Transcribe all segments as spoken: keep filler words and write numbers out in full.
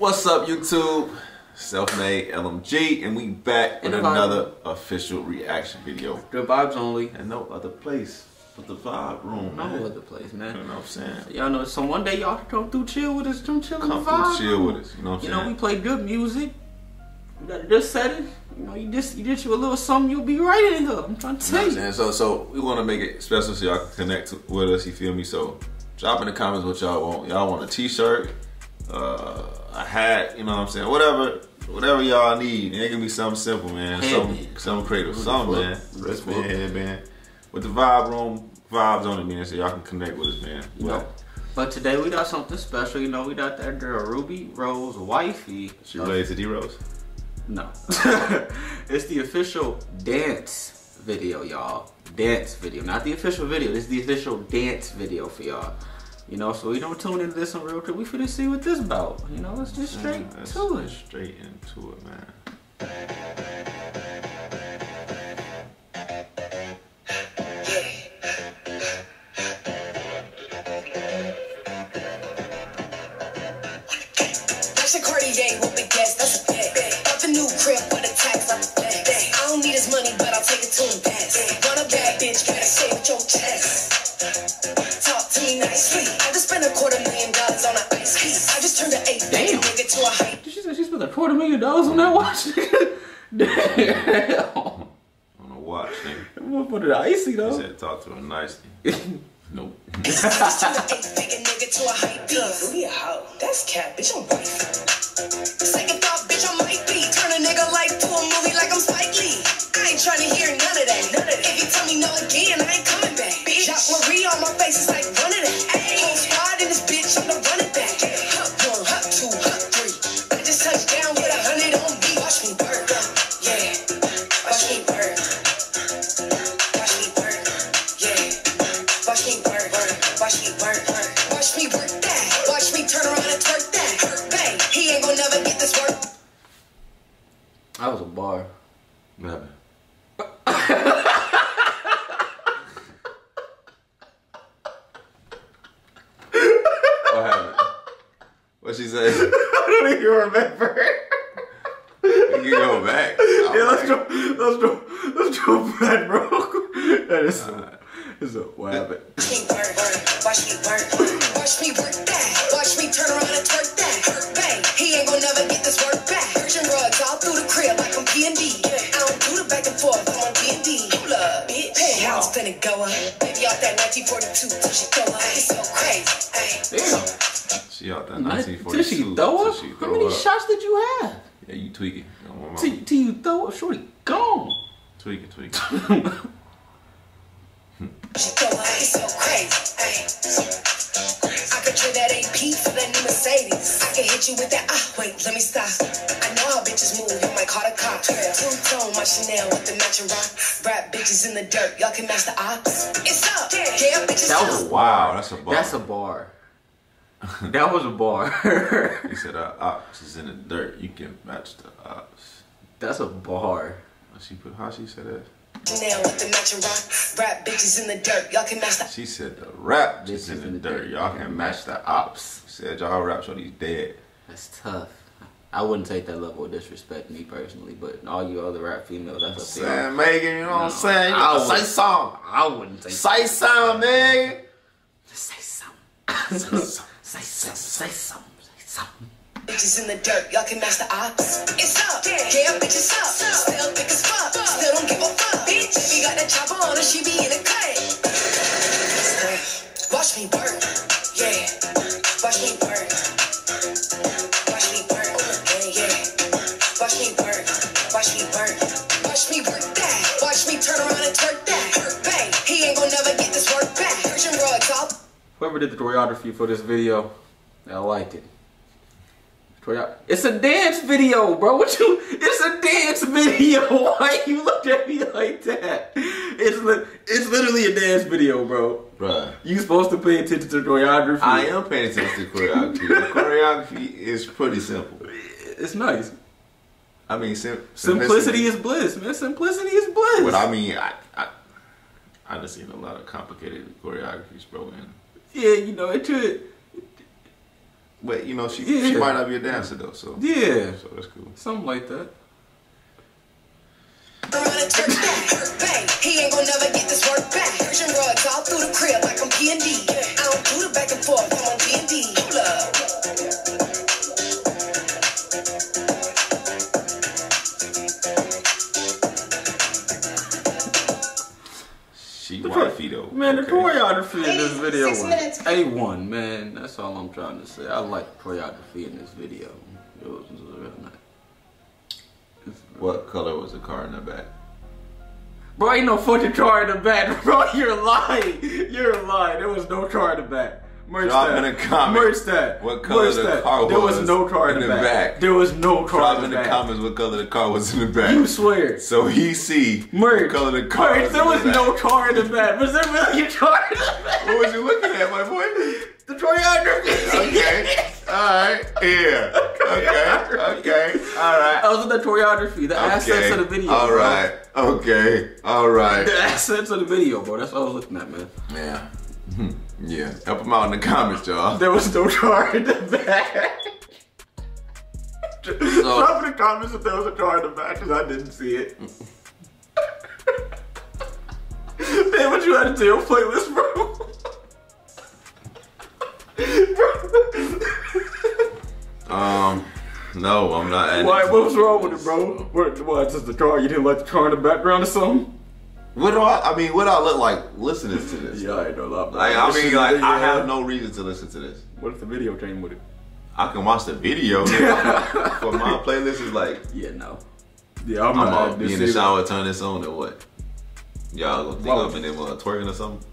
What's up, YouTube? Self-made L M G, and we back with another official reaction video. The vibes only. And no other place but the vibe room, no man. No other place, man. You know what I'm saying? Y'all know, so one day y'all come through, chill with us, come chill come in the vibe through, chill room. with us. You know what I'm you saying? You know, we play good music. You got this setting. You know, you just you did you a little something, you'll be right in here. I'm trying to tell you. Know you. So, so we want to make it special so y'all can connect to, with us. You feel me? So, drop in the comments what y'all want. Y'all want a T-shirt, uh, a hat. You know what I'm saying? Whatever. Whatever y'all need, it can be something simple, man. Something, something creative, something, man. Wristband, headband. With the vibe room, vibes on it, man. So y'all can connect with us, man. You know, but today we got something special. You know, we got that girl Ruby Rose Wifey. She related to D Rose? No. It's the official dance video, y'all. Dance video, not the official video. This is the official dance video for y'all. You know, so we don't tune into this on real quick. We finna see what this about. You know, let's just straight yeah, let's to it. Straight into it, man. That's a Cartier with the gas. That's a bag. Got the new crib for the tax. I'm a bag. I don't need his money, but I'll take it to him fast. Run a bad bitch, gotta say with your chest. Talk to me nicely. I just spent a quarter million dollars on an ice piece. I just turned an eight Damn. nigga to a hype. She said she spent a quarter million dollars on that watch. Damn. On a watch, nigga. I'm gonna put it icy though. He said talk to her nicely. Nope. I just turned an eight figure nigga to a hype piece. We a hoe. That's cap, bitch. I'm white. Second thought, bitch. I might be. Turn a nigga life to a movie like I'm Spike Lee. I ain't trying to hear none of that. None of that. If you tell me no again, I ain't coming back. Bitch. Jacques Marie on my face is like one of that. Whole squad in this bitch. I'm the running back. Hut one, hut two, hut three. I just touched down with a hundred on me. Watch me work. Yeah. Watch me work. Watch me work. Yeah. Watch me work. Watch me work. Watch me work that. Watch me turn around and twerk that. Bang. He ain't gonna never get this work. That was a bar. What happened? What happened? What she say? I don't even remember. You go back. Yeah, let's go. Let's go. Let's go back, bro. That is so. It's a what happened? Watch me work, watch me work, watch me work that. Watch me turn around and twerk that. Bang, he ain't gonna never get this work back. Virgin rugs all through the crib like I'm P and D. I don't do the back and forth, I'm on D and D. Hold up, bitch. Penthouse finna go up. Baby off that nineteen forty-two till she throw up. It's so crazy. Damn. She out that nineteen forty-two. Till she throw up? She How throw many up. shots did you have? Yeah, you tweaking. Till, till you throw up, shorty, gone. Tweaking, tweaking. She throw up. It's so crazy. I could trade that A P for that new Mercedes. I can hit you with that. Ah, wait, let me stop. I know how bitches move. You might call the cops. Two-tone, my Chanel with the matching rock. Rap bitches in the dirt. Y'all can match the ops. It's up. Yeah, bitches. That was up. Wow, that's a bar. That's a bar. That was a bar. He said our ops is in the dirt. You can match the ops. That's a bar. She put how she said that? Chanel with the matching rock. Rap bitches in the dirt. Y'all can match the. She said the rap just in the dirt. Y'all can match the ops. Said y'all rap shorty's dead. That's tough. I wouldn't take that level of disrespect, me personally, but all you other rap females, that's a thing. Saying Megan, you know what I'm No, saying? You I gotta would- say something. I wouldn't take Say something, Megan. Say something. Say something. Say something. Say something. Say something. Bitches in the dirt, y'all can match the ops. It's up, yeah, bitches up. Still thick as fuck, still don't give a fuck. Bitch, we got that chopper on her, she be in the cut. Watch me work, yeah. Watch me work. Watch me work, yeah. Watch me work, watch me work. Watch me work that. Watch me turn around and twerk that. Bang, he ain't gonna never get this work back. Virgin rugs all. Whoever did the choreography for this video, I liked it. It's a dance video, bro. What you? It's a dance video. Why you look at me like that? It's li it's literally a dance video, bro. Bruh. You supposed to pay attention to the choreography. I am paying attention to choreography. The choreography is pretty simple. It's nice. I mean, sim simplicity is bliss, man. Simplicity is bliss. But I mean, I I I done seen a lot of complicated choreographies, bro. And yeah, you know it should. But you know, she Yeah. she might not be a dancer though, so Yeah. so that's cool. Something like that. He ain't gonna never get this work back. Persian rugs all through the crib like I'm P and D. I don't do the back and forth, I'm on P and D. Hold up. She wifey though. Man, the okay. choreography in this Ladies, video six was minutes. A one, man. That's all I'm trying to say. I like the choreography in this video. It was, it was real nice. What color was the car in the back? Bro, ain't no fucking car in the back. Bro, you're lying. You're lying. There was no car in the back. Merch Drop that. in the comments Merch that. what color Merch the that. car There was was no car in, in the, the back. back. There was no car Drop in in the the back. comments what color the car was in the back. You swear. So he see Merch. what color the car Merch, was there in was the back. no car in the back. Was there really a car in the back? What was you looking at, my boy? The choreography. Okay. Alright. Yeah. Okay. Okay. Alright. I was in the choreography, the assets of the video. All bro. right. Okay. All right. The assets of the video, bro. That's what I was looking at, man. Yeah. Yeah. Help him out in the comments, y'all. There was no car in the back. Drop in the comments if there was a car in the back, because I didn't see it. Man, what you had to do your playlist, bro? Um, no, I'm not adding. Why? What was wrong with it, bro? What? What? Just the car? You didn't like the car in the background or something? What do I? I mean, what do I look like listening to this? Yeah, I know a lot. Like, I mean, like, I have no reason to listen to this. What if the video came with it? I can watch the video. nigga. For my playlist is like, Yeah, no. Yeah, I'm, I'm not. gonna be in the shower, turn this on, or what? Y'all gonna think Why I'm in there uh, twerking or something?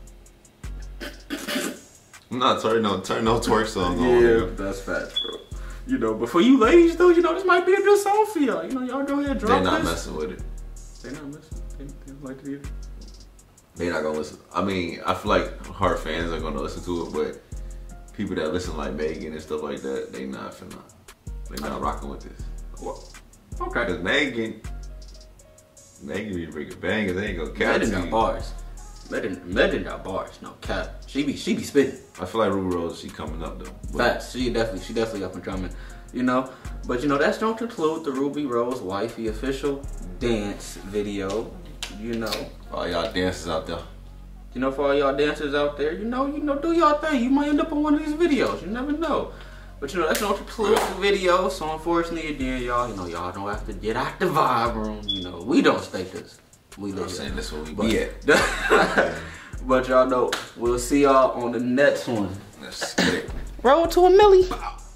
I'm not turning no turn no twerk song on. Yeah, nigga. that's facts, bro. You know, but for you ladies, though, you know, this might be a good song for y'all. You know, y'all go ahead and drop They're not this. messing with it. They not messing. They, they don't like to either. They're not gonna listen. I mean, I feel like her fans are gonna listen to it, but people that listen like Megan and stuff like that, they not finna. They not rocking with this. Well, okay. Cause Megan, Megan be bringing bangers. They ain't gonna cap Megan to got you. bars. Megan, Megan got bars. No cap. She be, she be spitting. I feel like Ruby Rose, she coming up though. But Facts. She definitely, she definitely up and coming. You know, but you know that's don't include the Ruby Rose Wifey official dance video. You know, all y'all dancers out there. you know for all y'all dancers out there, you know, you know, do y'all thing. You might end up on one of these videos. You never know. But you know that's don't include the video. So unfortunately, again, y'all, you know, y'all don't have to get out the vibe room. You know, we don't stay this. We I'm live saying here. this what we But- be at. But y'all know, we'll see y'all on the next one. Let's get it. Roll to a milli.